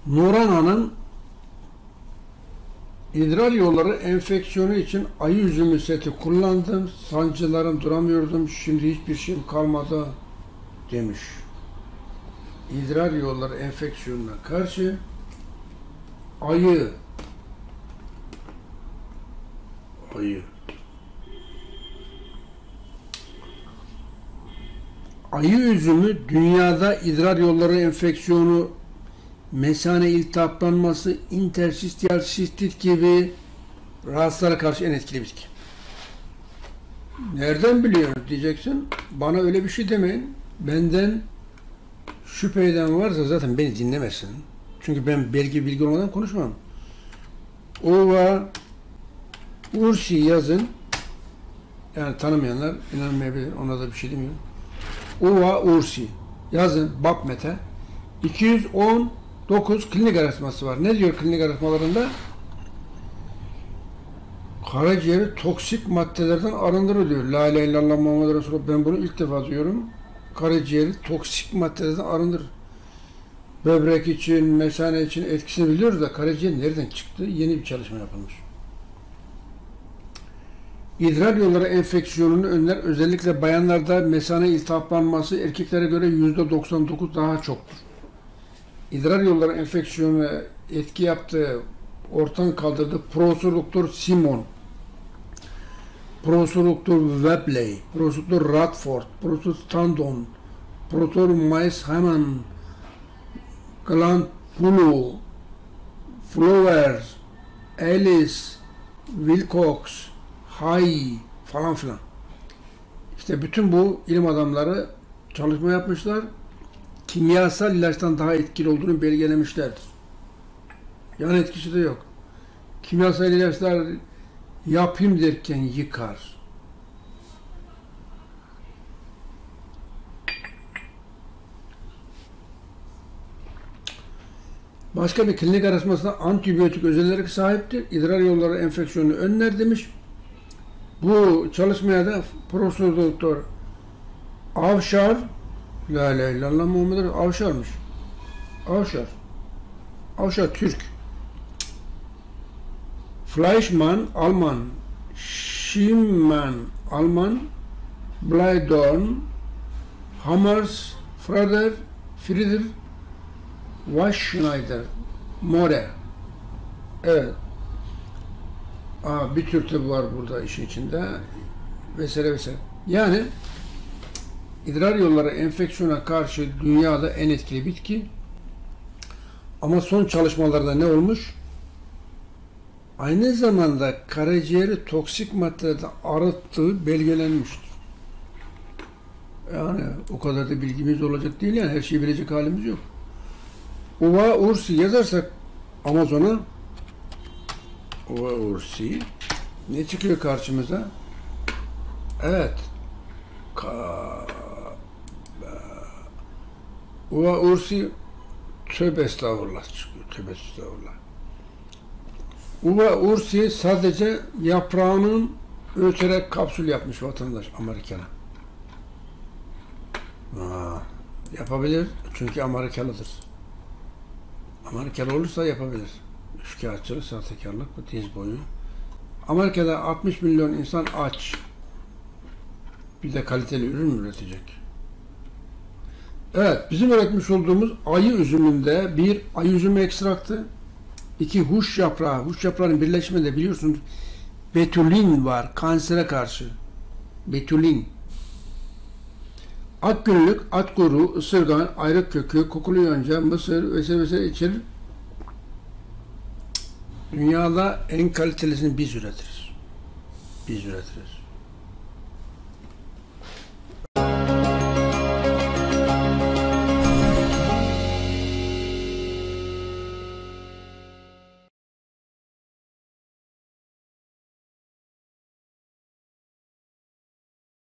Nuran Hanım idrar yolları enfeksiyonu için ayı üzümü seti kullandım. Sancılarım duramıyordum. Şimdi hiçbir şeyim kalmadı demiş. İdrar yolları enfeksiyonuna karşı ayı üzümü dünyada idrar yolları enfeksiyonu, mesane iltihaplanması, interstitial sistit gibi rahatsızlara karşı en etkili bitki. Nereden biliyorsun diyeceksin. Bana öyle bir şey demeyin. Benden şüphe eden varsa zaten beni dinlemesin. Çünkü ben bilgi olmadan konuşmam. Ova Ursi yazın. Yani tanımayanlar inanmayabilir. Ona da bir şey demiyorum. Ova Ursi yazın. BAPMET'e 219 klinik araştırması var. Ne diyor klinik araştırmalarında? Karaciğeri toksik maddelerden arındırır diyor. La ilahe illallah Muhammed Resulullah. Ben bunu ilk defa diyorum. Karaciğeri toksik maddelerden arındırır. Böbrek için, mesane için etkisini biliyoruz da karaciğer nereden çıktı? Yeni bir çalışma yapılmış. İdrar yolları enfeksiyonunu önler. Özellikle bayanlarda mesane iltihaplanması erkeklere göre %99 daha çoktur. İdrar yolları enfeksiyonuna etki yaptığı, ortadan kaldırdı. Profesör Doktor Simon, Profesör Doktor Webley, Profesör Doktor Radford, Profesör Standon, Profesör Miles Hammond, Glant Pulu, Flowers, Alice, Wilcox, Hay falan filan. İşte bütün bu ilim adamları çalışma yapmışlar. Kimyasal ilaçtan daha etkili olduğunu belgelemişlerdir. Yan etkisi de yok. Kimyasal ilaçlar yapayım derken yıkar. Başka bir klinik araştırmasında antibiyotik özelliğe sahiptir. İdrar yolları enfeksiyonunu önler demiş. Bu çalışmaya da Profesör Doktor Avşar, la ilahe illallah Muhammed Avşar'mış. Avşar Türk. Fleischmann Alman, Schimann Alman, Blaydorn, Hammers, Frieder, Waschneider, More. Evet. Bir tür tabi var burada işin içinde. Vesaire. Yani idrar yolları enfeksiyona karşı dünyada en etkili bitki. Ama son çalışmalarda ne olmuş? Aynı zamanda karaciğeri toksik maddelerden arıttığı belgelenmiştir. Yani o kadar da bilgimiz olacak değil yani. Her şeyi bilecek halimiz yok. Ova Ursi yazarsak Amazon'a Ova Ursi ne çıkıyor karşımıza? Evet. Ova Ursi tövbe estağfurullah çıkıyor. Tövbe estağfurullah. Ova Ursi sadece yaprağının ölçerek kapsül yapmış vatandaş Amerikan'a. Yapabilir. Çünkü Amerikalıdır. Amerikalı olursa yapabilir. Şikayetçilik, sahtekarlık, bu diz boyu. Amerika'da 60 milyon insan aç. Bir de kaliteli ürün mü üretecek? Evet, bizim üretmiş olduğumuz ayı üzümünde bir ayı üzümü ekstraktı, 2 huş yaprağı. Huş yaprağının birleşiminde biliyorsunuz betulin var kansere karşı. Betulin. Akgünlük, at kuru, ısırgan, ayrık kökü, kokulu yonca, mısır vesaire içerir. Dünyada en kalitelisini biz üretiriz.